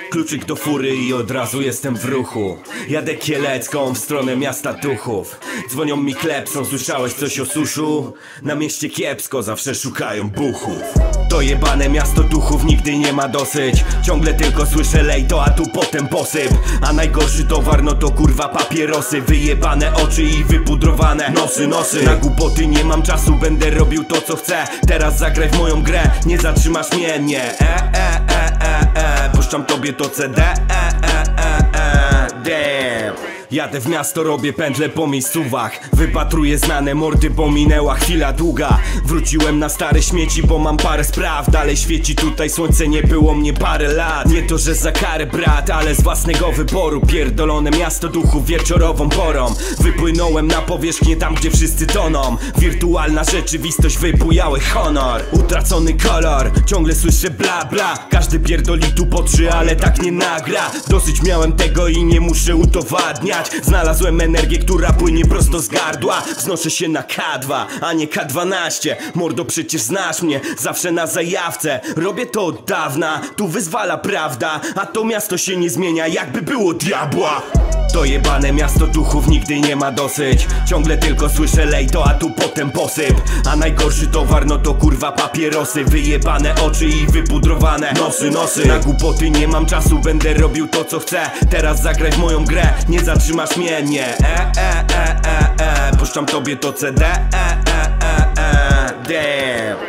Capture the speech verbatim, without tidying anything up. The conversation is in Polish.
Kluczyk do fury i od razu jestem w ruchu. Jadę Kielecką w stronę miasta duchów. Dzwonią mi klepsą, słyszałeś coś o suszu? Na mieście kiepsko, zawsze szukają buchów. To jebane miasto duchów, nigdy nie ma dosyć. Ciągle tylko słyszę lejto, a tu potem posyp. A najgorszy towar no to kurwa papierosy. Wyjebane oczy i wypudrowane nosy, nosy. Na głupoty nie mam czasu, będę robił to co chcę. Teraz zagraj w moją grę, nie zatrzymasz mnie, nie. E, e, e, e, e. Puszczam tobie to C D, e, e, e, e. Damn. Jadę w miasto, robię pętlę po miejscówach. Wypatruję znane mordy, bo minęła chwila długa. Wróciłem na stare śmieci, bo mam parę spraw. Dalej świeci tutaj słońce, nie było mnie parę lat. Nie to, że za karę brat, ale z własnego wyboru. Pierdolone miasto duchów wieczorową porą. Wypłynąłem na powierzchnię tam, gdzie wszyscy toną. Wirtualna rzeczywistość, wybujały honor. Utracony kolor, ciągle słyszę bla bla. Każdy pierdoli tu po trzy, ale tak nie nagra. Dosyć miałem tego i nie muszę udowadniać. Znalazłem energię, która płynie prosto z gardła. Wznoszę się na K dwa, a nie K dwanaście. Mordo, przecież znasz mnie, zawsze na zajawce. Robię to od dawna, tu wyzwala prawda. A to miasto się nie zmienia, jakby było diabła. To jebane miasto duchów, nigdy nie ma dosyć. Ciągle tylko słyszę lejto, a tu potem posyp. A najgorszy towar no to kurwa papierosy. Wyjebane oczy i wypudrowane nosy, nosy. Na głupoty nie mam czasu, będę robił to co chcę. Teraz zagraj w moją grę, nie zatrzymasz mnie, nie. E, e, e, e, e. Puszczam tobie to C D, e, e, e, e. Damn.